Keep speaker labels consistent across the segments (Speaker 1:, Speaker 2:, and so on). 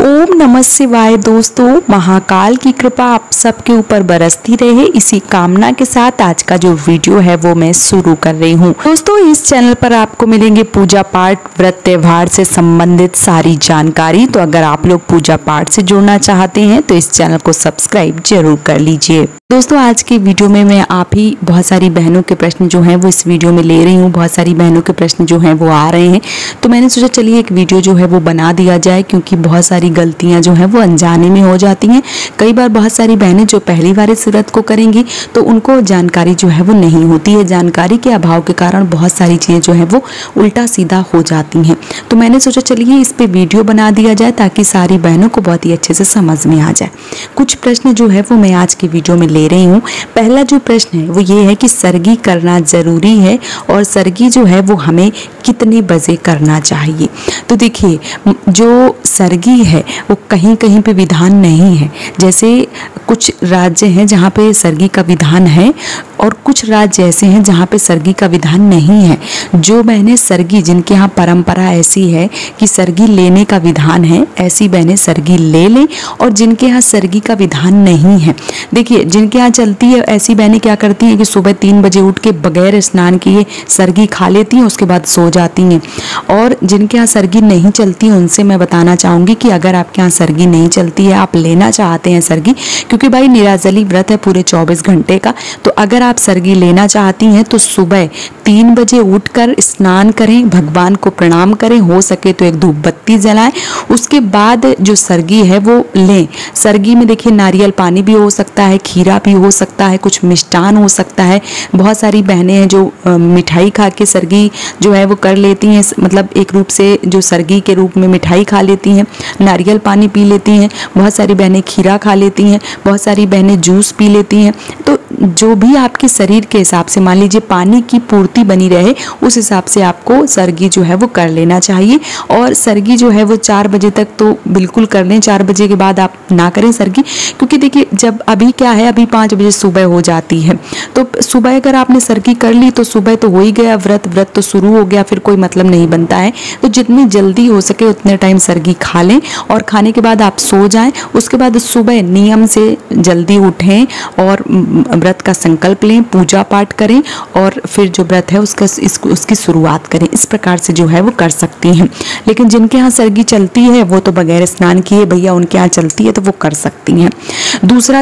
Speaker 1: ओम नमः शिवाय। दोस्तों, महाकाल की कृपा आप सबके ऊपर बरसती रहे, इसी कामना के साथ आज का जो वीडियो है वो मैं शुरू कर रही हूँ। दोस्तों, इस चैनल पर आपको मिलेंगे पूजा पाठ, व्रत, त्योहार से संबंधित सारी जानकारी। तो अगर आप लोग पूजा पाठ से जुड़ना चाहते हैं तो इस चैनल को सब्सक्राइब जरूर कर लीजिए। दोस्तों, आज के वीडियो में मैं आप ही बहुत सारी बहनों के प्रश्न जो हैं वो इस वीडियो में ले रही हूँ। बहुत सारी बहनों के प्रश्न जो हैं वो आ रहे हैं, तो मैंने सोचा चलिए एक वीडियो जो है वो बना दिया जाए, क्योंकि बहुत सारी गलतियां जो हैं वो अनजाने में हो जाती हैं। कई बार बहुत सारी बहनें जो पहली बार इस व्रत को करेंगी तो उनको जानकारी जो है वो नहीं होती है। जानकारी के अभाव के कारण बहुत सारी चीज़ें जो है वो उल्टा सीधा हो जाती हैं। तो मैंने सोचा चलिए इस पे वीडियो बना दिया जाए ताकि सारी बहनों को बहुत ही अच्छे से समझ में आ जाए। कुछ प्रश्न जो है वो मैं आज की वीडियो में ले रही हूँ। पहला जो प्रश्न है वो ये है कि सरगी करना जरूरी है और सरगी जो है वो हमें कितने बजे करना चाहिए। तो देखिए, जो सरगी है वो कहीं कहीं पे विधान नहीं है। जैसे कुछ राज्य हैं जहाँ पे सरगी का विधान है और कुछ राज्य ऐसे हैं जहाँ पे सरगी का विधान नहीं है। जो बहनें सरगी, जिनके यहाँ परंपरा ऐसी है कि सरगी लेने का विधान है, ऐसी बहनें सरगी ले लें। और जिनके यहाँ सरगी का विधान नहीं है, देखिए जिनके यहाँ चलती है, ऐसी बहनें क्या करती हैं कि सुबह 3 बजे उठ के बगैर स्नान किए सरगी खा लेती हैं, उसके बाद सो जाती हैं। और जिनके यहाँ सरगी नहीं चलती है उनसे मैं बताना चाहूँगी कि अगर आपके यहाँ सरगी नहीं चलती है, आप लेना चाहते हैं सरगी, क्योंकि भाई निराजली व्रत है पूरे 24 घंटे का, तो अगर आप सरगी लेना चाहती हैं तो सुबह 3 बजे उठकर स्नान करें, भगवान को प्रणाम करें, हो सके तो एक धूप बत्ती जलाएं, उसके बाद जो सरगी है वो लें। सरगी में देखिए नारियल पानी भी हो सकता है, खीरा भी हो सकता है, कुछ मिष्ठान हो सकता है। बहुत सारी बहनें हैं जो मिठाई खा के सरगी जो है वो कर लेती हैं, मतलब एक रूप से जो सरगी के रूप में मिठाई खा लेती हैं, नारियल पानी पी लेती हैं, बहुत सारी बहनें खीरा खा लेती हैं, बहुत सारी बहनें जूस पी लेती हैं। तो जो भी आपके शरीर के हिसाब से, मान लीजिए पानी की पूर्ति बनी रहे, उस हिसाब से आपको सरगी जो है वो कर लेना चाहिए। और सरगी जो है वो 4 बजे तक तो बिल्कुल कर लें, 4 बजे के बाद आप ना करें सरगी, क्योंकि देखिए जब अभी क्या है, अभी 5 बजे सुबह हो जाती है, तो सुबह अगर आपने सरगी कर ली तो सुबह तो हो ही गया, व्रत तो शुरू हो गया, फिर कोई मतलब नहीं बनता है। तो जितनी जल्दी हो सके उतने टाइम सरगी खा लें और खाने के बाद आप सो जाएं। उसके बाद सुबह नियम से जल्दी उठें और व्रत का संकल्प लें, पूजा पाठ करें और फिर जो व्रत है उसकी शुरुआत करें। इस प्रकार से जो है वो कर सकती हैं। लेकिन जिनके यहाँ सरगी चलती है वो तो बगैर स्नान किए, भैया उनके यहाँ चलती है तो वो कर सकती हैं। दूसरा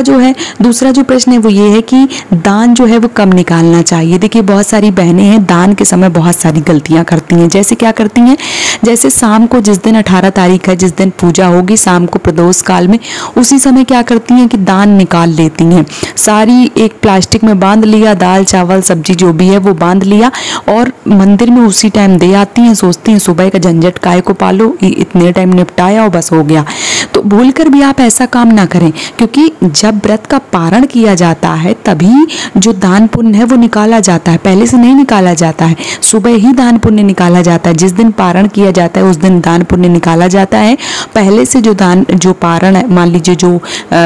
Speaker 1: जो प्रश्न है वो ये है कि दान जो है वो कब निकालना चाहिए। देखिए बहुत सारी बहनें हैं दान के समय बहुत सारी गलतियां करती हैं। जैसे क्या करती हैं, जैसे शाम को, जिस दिन 18 तारीख है, जिस दिन पूजा होगी, शाम को प्रदोष काल में उसी समय क्या करती हैं कि दान निकाल लेती हैं। सारी एक प्लास्टिक में बांध लिया, दाल चावल सब्जी जो भी है वो बांध लिया और मंदिर में उसी टाइम दे आती हैं। सोचती हैं सुबह का झंझट काय को पालो, इतने टाइम निपटाया और बस हो गया। तो भूल कर भी आप ऐसा काम ना करें, क्योंकि जब व्रत का पारण किया जाता है तभी जो दान पुण्य है वो निकाला जाता है, पहले से नहीं निकाला जाता है। सुबह ही दान पुण्य निकाला जाता है, जिस दिन पारण किया जाता है उस दिन दान पुण्य निकाला जाता है। पहले से जो पारण है, मान लीजिए जो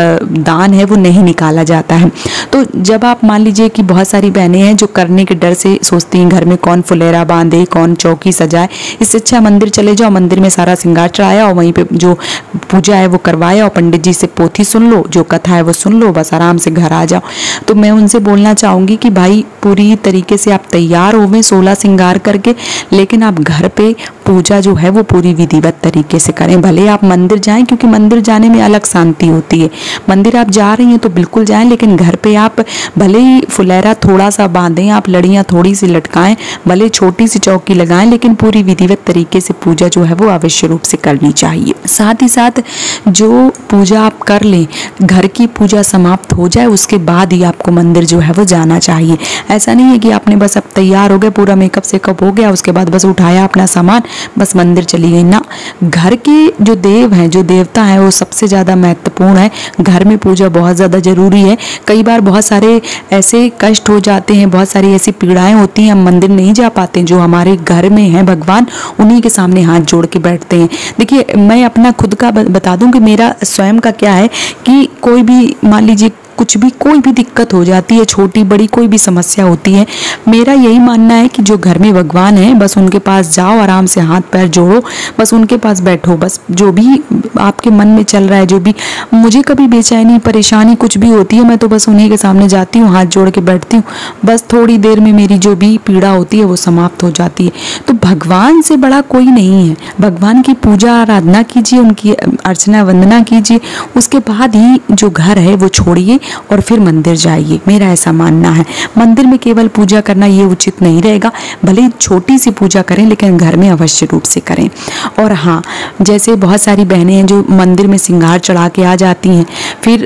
Speaker 1: दान है वो नहीं निकाला जाता है। तो जब आप मान लीजिए कि बहुत सारी बहनें हैं जो करने के डर से सोचती हैं घर में कौन फुलेरा बांधे, कौन चौकी सजाए, इससे अच्छा मंदिर चले जाओ, मंदिर में सारा श्रृंगार चढ़ाया और वहीं पे जो पूजा है वो करवाया और पंडित जी से पोथी सुन लो, जो कथा है वो सुन लो, बस आराम से घर आ जाओ। तो मैं उनसे बोलना चाहूँगी कि भाई पूरी तरीके से आप तैयार होवें 16 श्रृंगार करके, लेकिन आप घर पे पूजा जो है वो पूरी विधिवत तरीके से करें। भले आप मंदिर जाएं, क्योंकि मंदिर जाने में अलग शांति होती है। मंदिर आप जा रही हैं तो बिल्कुल जाएं, लेकिन घर पे आप भले ही फुलेरा थोड़ा सा बांधें, आप लड़ियाँ थोड़ी सी लटकाएं, भले छोटी सी चौकी लगाएं, लेकिन पूरी विधिवत तरीके से पूजा जो है वो अवश्य रूप से करनी चाहिए। साथ ही साथ जो पूजा आप कर लें, घर की पूजा समाप्त हो जाए उसके बाद ही आपको मंदिर जो है वो जाना चाहिए। ऐसा नहीं है कि आपने बस अब तैयार हो गए, पूरा मेकअप सेकअप हो गया, उसके बाद बस उठाया अपना सामान, बस मंदिर चली गई ना। घर के जो देव हैं, जो देवता हैं, वो सबसे ज़्यादा महत्वपूर्ण है। घर में पूजा बहुत ज़्यादा जरूरी है। कई बार बहुत सारे ऐसे कष्ट हो जाते हैं, बहुत सारी ऐसी पीड़ाएं होती हैं, हम मंदिर नहीं जा पाते। जो हमारे घर में है भगवान, उन्हीं के सामने हाथ जोड़ के बैठते हैं। देखिए मैं अपना खुद का बता दूं कि मेरा स्वयं का क्या है कि कोई भी मान लीजिए कुछ भी कोई भी दिक्कत हो जाती है, छोटी बड़ी कोई भी समस्या होती है, मेरा यही मानना है कि जो घर में भगवान है बस उनके पास जाओ, आराम से हाथ पैर जोड़ो, बस उनके पास बैठो, बस जो भी आपके मन में चल रहा है, जो भी मुझे कभी बेचैनी परेशानी कुछ भी होती है, मैं तो बस उन्हीं के सामने जाती हूँ, हाथ जोड़ के बैठती हूँ, बस थोड़ी देर में मेरी जो भी पीड़ा होती है वो समाप्त हो जाती है। तो भगवान से बड़ा कोई नहीं है। भगवान की पूजा आराधना कीजिए, उनकी अर्चना वंदना कीजिए, उसके बाद ही जो घर है वो छोड़िए और फिर मंदिर जाइए, मेरा ऐसा मानना है। मंदिर में केवल पूजा करना ये उचित नहीं रहेगा, भले ही छोटी सी पूजा करें लेकिन घर में अवश्य रूप से करें। और हाँ, जैसे बहुत सारी बहनें हैं जो मंदिर में श्रृंगार चढ़ा के आ जाती हैं, फिर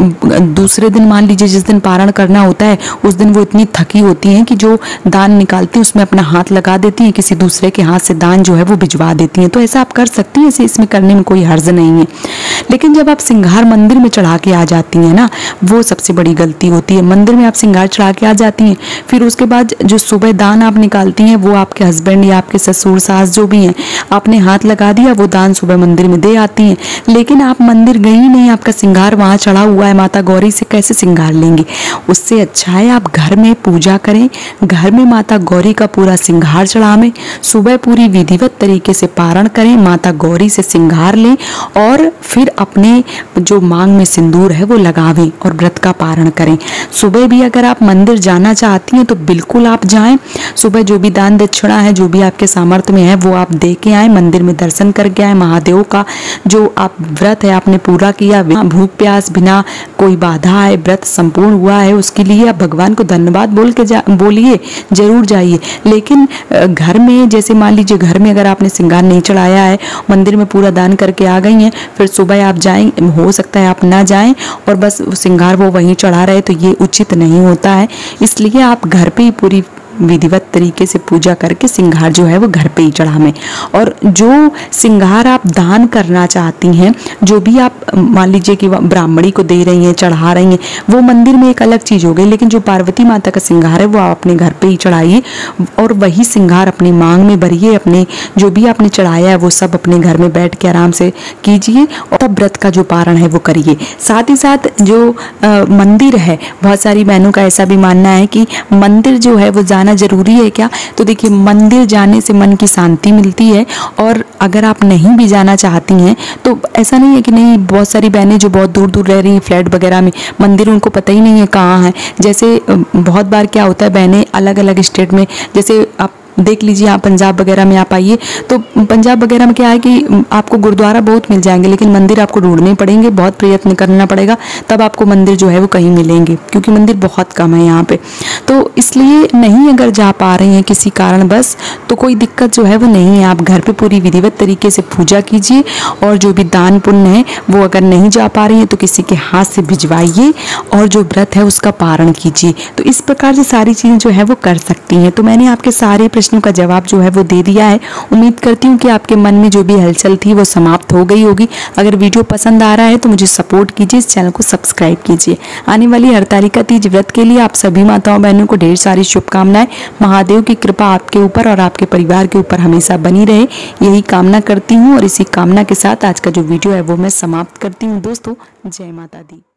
Speaker 1: दूसरे दिन मान लीजिए जिस दिन पारण करना होता है उस दिन वो इतनी थकी होती हैं कि जो दान निकालती हैं उसमें अपना हाथ लगा देती हैं, किसी दूसरे के हाथ से दान जो है वो भिजवा देती हैं। तो ऐसा आप कर सकती हैं, इसमें करने में कोई हर्ज नहीं है। लेकिन जब आप श्रृंगार मंदिर में चढ़ा के आ जाती हैं ना, वो सबसे बड़ी गलती होती है। मंदिर में आप श्रृंगार चढ़ा के आ जाती हैं, फिर उसके बाद जो सुबह दान आप निकालती हैं वो आपके हस्बैंड या आपके ससुर सास जो भी हैं, आपने हाथ लगा दिया, वो दान सुबह मंदिर में दे आती हैं, लेकिन आप मंदिर गई नहीं, आपका श्रृंगार वहाँ चढ़ा हुआ है, माता गौरी से कैसे श्रृंगार लेंगे। उससे अच्छा है आप घर में पूजा करें, घर में माता गौरी का पूरा श्रृंगार चढ़ावें, सुबह पूरी विधिवत तरीके से पारण करें, माता गौरी से श्रृंगार लें और फिर अपने जो मांग में सिंदूर है वो लगावें और व्रत का पारण करें। सुबह भी अगर आप मंदिर जाना चाहती हैं तो बिल्कुल आप जाएं, सुबह जो भी दान दक्षिणा है, जो भी आपके सामर्थ्य में है वो आप दे के आए, मंदिर में दर्शन करके आए, महादेव का जो आप व्रत है आपने पूरा किया, बिना भूख प्यास, बिना कोई बाधा है, व्रत संपूर्ण हुआ है, उसके लिए आप भगवान को धन्यवाद बोलिए, जरूर जाइए। लेकिन घर में जैसे मान लीजिए घर में अगर आपने श्रृंगार नहीं चढ़ाया है, मंदिर में पूरा दान करके आ गई हैं, फिर सुबह आप जाएं, हो सकता है आप ना जाएं और बस श्रृंगार वो वहीं चढ़ा रहे, तो ये उचित नहीं होता है। इसलिए आप घर पे ही पूरी विधिवत तरीके से पूजा करके श्रृंगार जो है वो घर पे ही चढ़ावें। और जो श्रृंगार आप दान करना चाहती हैं, जो भी आप मान लीजिए कि ब्राह्मणी को दे रही हैं, चढ़ा रही हैं, वो मंदिर में एक अलग चीज़ हो गई, लेकिन जो पार्वती माता का श्रृंगार है वो आप अपने घर पे ही चढ़ाइए और वही श्रृंगार अपनी मांग में भरिए, अपने जो भी आपने चढ़ाया है वो सब अपने घर में बैठ के आराम से कीजिए और तब व्रत का जो पारण है वो करिए। साथ ही साथ जो मंदिर है, बहुत सारी बहनों का ऐसा भी मानना है कि मंदिर जो है वो जाना जरूरी है क्या। तो देखिए, मंदिर जाने से मन की शांति मिलती है और अगर आप नहीं भी जाना चाहती हैं तो ऐसा नहीं है कि नहीं, बहुत सारी बहनें जो बहुत दूर दूर रह रही हैं फ्लैट वगैरह में, मंदिर उनको पता ही नहीं है कहाँ है। जैसे बहुत बार क्या होता है, बहनें अलग अलग स्टेट में, जैसे आप देख लीजिए, आप पंजाब वगैरह में आप आइए तो पंजाब वगैरह में क्या है कि आपको गुरुद्वारा बहुत मिल जाएंगे, लेकिन मंदिर आपको ढूंढने पड़ेंगे, बहुत प्रयत्न करना पड़ेगा, तब आपको मंदिर जो है वो कहीं मिलेंगे, क्योंकि मंदिर बहुत कम है यहाँ पे। तो इसलिए नहीं अगर जा पा रही हैं किसी कारण बस, तो कोई दिक्कत जो है वो नहीं है। आप घर पे पूरी विधिवत तरीके से पूजा कीजिए और जो भी दान पुण्य है वो अगर नहीं जा पा रही है तो किसी के हाथ से भिजवाइए और जो व्रत है उसका पारण कीजिए। तो इस प्रकार से सारी चीज़ें जो है वो कर सकती हैं। तो मैंने आपके सारे प्रश्नों का जवाब जो है वो दे दिया है। उम्मीद करती हूँ कि आपके मन में जो भी हलचल थी वो समाप्त हो गई होगी। अगर वीडियो पसंद आ रहा है तो मुझे सपोर्ट कीजिए, इस चैनल को सब्सक्राइब कीजिए। आने वाली हरतालिका तीज व्रत के लिए आप सभी माताओं बहनों को ढेर सारी शुभकामनाएं। महादेव की कृपा आपके ऊपर और आपके परिवार के ऊपर हमेशा बनी रहे, यही कामना करती हूँ। और इसी कामना के साथ आज का जो वीडियो है वो मैं समाप्त करती हूँ। दोस्तों, जय माता दी।